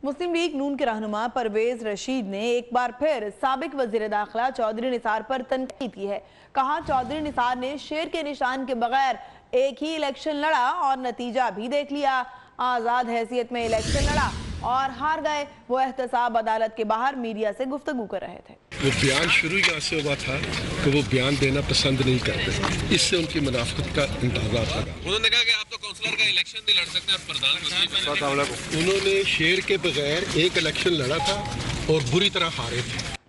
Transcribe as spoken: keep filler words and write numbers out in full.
मुस्लिम league नून के रहनुमा परवेज रशीद ने एक बार फिर साबिक वजीर दाखिला चौधरी निसार पर तनकीद की है। कहा, चौधरी निसार ने शेर के निशान के बगैर एक ही इलेक्शन लड़ा और नतीजा भी देख लिया। आजाद हैसियत में इलेक्शन लड़ा और हार गए। वो एहतसाब अदालत के बाहर मीडिया से गुफ्तगू कर रहे थे। वो बयान शुरू यहाँ से हुआ था कि वो बयान देना पसंद नहीं करते, इससे उनकी मुनाफिकत का अंदाजा था। उन्होंने कहा कि आप तो काउंसलर का इलेक्शन नहीं लड़ सकते और प्रधानमंत्री। उन्होंने शेर के बगैर एक इलेक्शन लड़ा था और बुरी तरह हारे थे।